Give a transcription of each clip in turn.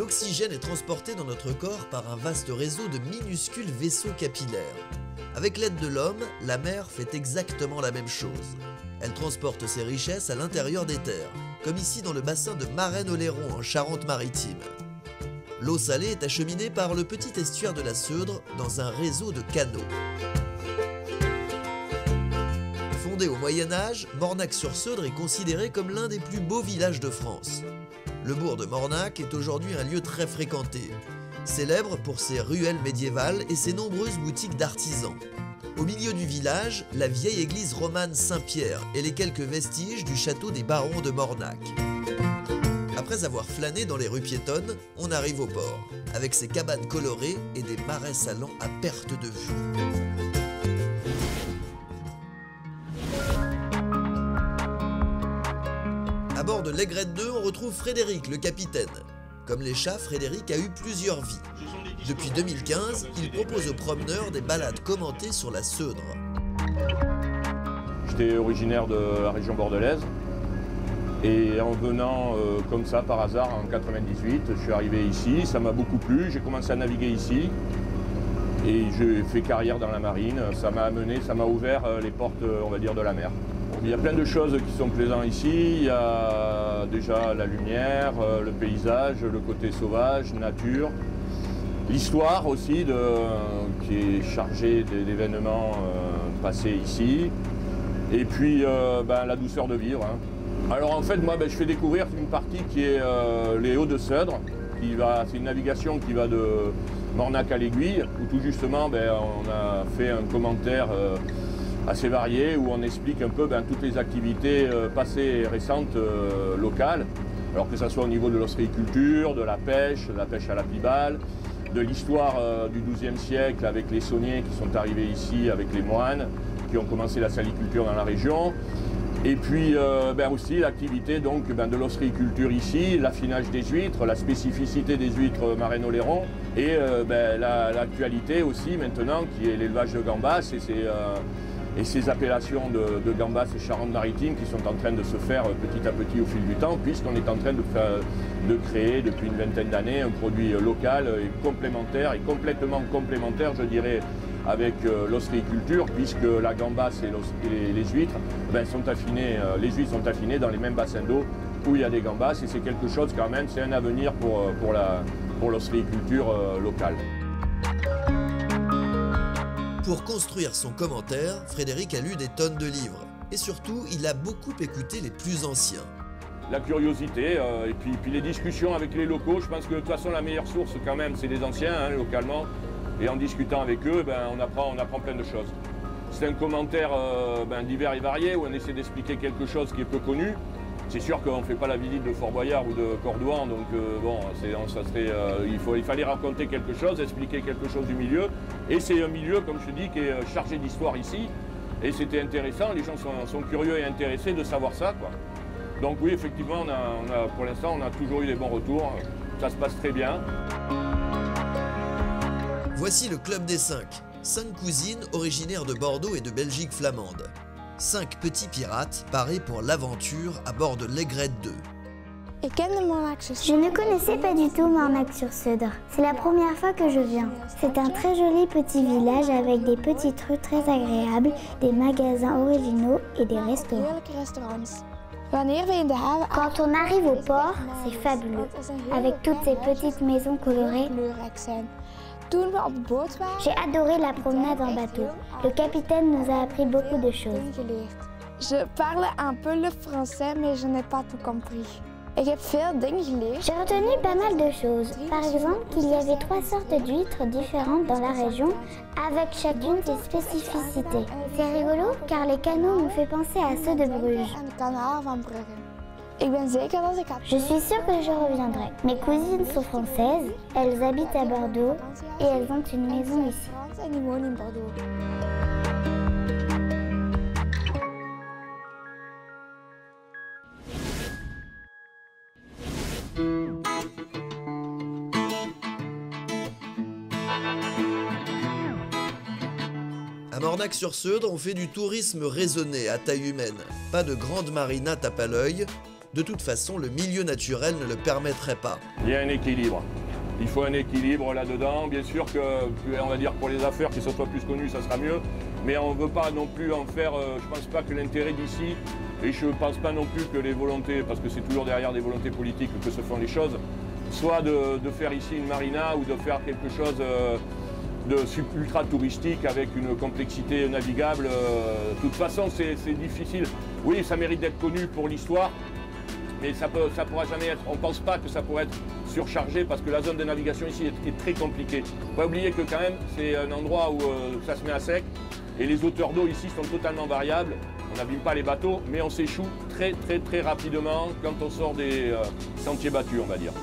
L'oxygène est transporté dans notre corps par un vaste réseau de minuscules vaisseaux capillaires. Avec l'aide de l'homme, la mer fait exactement la même chose. Elle transporte ses richesses à l'intérieur des terres, comme ici dans le bassin de Marennes-Oléron en Charente-Maritime. L'eau salée est acheminée par le petit estuaire de la Seudre dans un réseau de canaux. Fondé au Moyen-Âge, Mornac-sur-Seudre est considéré comme l'un des plus beaux villages de France. Le bourg de Mornac est aujourd'hui un lieu très fréquenté, célèbre pour ses ruelles médiévales et ses nombreuses boutiques d'artisans. Au milieu du village, la vieille église romane Saint-Pierre et les quelques vestiges du château des barons de Mornac. Après avoir flâné dans les rues piétonnes, on arrive au port, avec ses cabanes colorées et des marais salants à perte de vue. À bord de l'Aigrette 2, on retrouve Frédéric, le capitaine. Comme les chats, Frédéric a eu plusieurs vies. Depuis 2015, il propose aux promeneurs des balades commentées sur la Seudre. J'étais originaire de la région bordelaise et en venant comme ça par hasard en 98, je suis arrivé ici, ça m'a beaucoup plu, j'ai commencé à naviguer ici et j'ai fait carrière dans la marine, ça m'a ouvert les portes, on va dire, de la mer. Il y a plein de choses qui sont plaisantes ici, il y a déjà la lumière, le paysage, le côté sauvage, nature, l'histoire aussi qui est chargée d'événements passés ici, et puis la douceur de vivre. Alors en fait, moi je fais découvrir une partie qui est les Hauts-de-Seudre, c'est une navigation qui va de Mornac à l'Aiguille, où tout justement on a fait un commentaire assez varié où on explique un peu toutes les activités passées et récentes locales, alors que ce soit au niveau de l'ostréiculture, de la pêche à la pibale, de l'histoire du XIIe siècle avec les sauniers qui sont arrivés ici avec les moines, qui ont commencé la saliculture dans la région, et puis aussi l'activité de l'ostréiculture ici, l'affinage des huîtres, la spécificité des huîtres Marennes-Oléron, et l'actualité aussi maintenant qui est l'élevage de gambas et ces appellations de gambas et Charente-Maritime qui sont en train de se faire petit à petit au fil du temps, puisqu'on est en train de créer depuis une vingtaine d'années un produit local et complémentaire, et complètement complémentaire, je dirais, avec l'ostréiculture, puisque la gambasse et les huîtres sont affinées, les huîtres sont affinées dans les mêmes bassins d'eau où il y a des gambas, et c'est quelque chose quand même, c'est un avenir pour l'ostréiculture locale. Pour construire son commentaire, Frédéric a lu des tonnes de livres. Et surtout, il a beaucoup écouté les plus anciens. La curiosité et puis les discussions avec les locaux. Je pense que de toute façon, la meilleure source quand même, c'est les anciens, localement. Et en discutant avec eux, on apprend plein de choses. C'est un commentaire divers et varié où on essaie d'expliquer quelque chose qui est peu connu. C'est sûr qu'on ne fait pas la visite de Fort Boyard ou de Cordouan, donc il fallait raconter quelque chose, expliquer quelque chose du milieu. Et c'est un milieu, comme je te dis, qui est chargé d'histoire ici. Et c'était intéressant, les gens sont curieux et intéressés de savoir ça, quoi. Donc oui, effectivement, pour l'instant, on a toujours eu des bons retours. Ça se passe très bien. Voici le Club des 5. 5 cousines originaires de Bordeaux et de Belgique flamande. 5 petits pirates parés pour l'aventure à bord de l'Aigrette 2. Je ne connaissais pas du tout Mornac-sur-Seudre. C'est la première fois que je viens. C'est un très joli petit village avec des petites rues très agréables, des magasins originaux et des restaurants. Quand on arrive au port, c'est fabuleux, avec toutes ces petites maisons colorées. J'ai adoré la promenade en bateau. Le capitaine nous a appris beaucoup de choses. Je parle un peu le français, mais je n'ai pas tout compris. J'ai retenu pas mal de choses. Par exemple, qu'il y avait 3 sortes d'huîtres différentes dans la région, avec chacune ses spécificités. C'est rigolo, car les canaux m'ont fait penser à ceux de Bruges. Je suis sûre que je reviendrai. Mes cousines sont françaises, elles habitent à Bordeaux et elles ont une maison ici. À Mornac-sur-Seudre, on fait du tourisme raisonné à taille humaine. Pas de grande marina tape à l'œil, De toute façon, le milieu naturel ne le permettrait pas. Il y a un équilibre. Il faut un équilibre là-dedans. Bien sûr que, on va dire pour les affaires, qu'ils soient plus connus, ça sera mieux. Mais on ne veut pas non plus en faire, je ne pense pas que l'intérêt d'ici, et je ne pense pas non plus que les volontés, parce que c'est toujours derrière des volontés politiques que se font les choses, soit de faire ici une marina ou de faire quelque chose de ultra touristique avec une complexité navigable. De toute façon, c'est difficile. Oui, ça mérite d'être connu pour l'histoire, mais ça pourra jamais être. On ne pense pas que ça pourrait être surchargé parce que la zone de navigation ici est très compliquée. Il ne faut pas oublier que quand même, c'est un endroit où ça se met à sec et les hauteurs d'eau ici sont totalement variables. On n'abîme pas les bateaux, mais on s'échoue très rapidement quand on sort des sentiers battus, on va dire.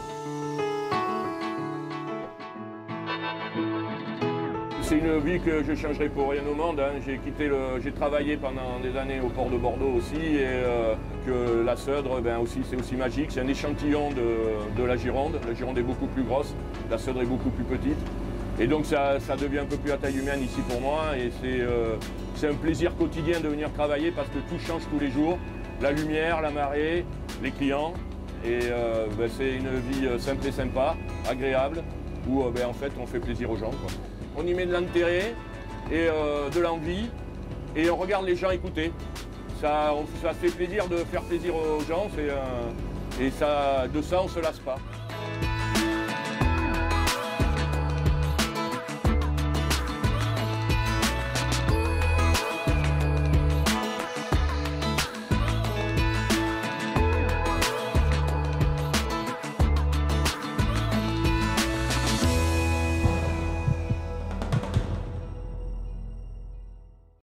C'est une vie que je ne changerai pour rien au monde. Hein. J'ai travaillé pendant des années au port de Bordeaux aussi, et que la Seudre, c'est aussi magique. C'est un échantillon de la Gironde. La Gironde est beaucoup plus grosse, la Seudre est beaucoup plus petite. Et donc ça devient un peu plus à taille humaine ici pour moi. Et c'est un plaisir quotidien de venir travailler parce que tout change tous les jours. La lumière, la marée, les clients. Et c'est une vie simple et sympa, agréable, où en fait on fait plaisir aux gens, quoi. On y met de l'intérêt et de l'envie et on regarde les gens écouter. Ça fait plaisir de faire plaisir aux gens et de ça on ne se lasse pas.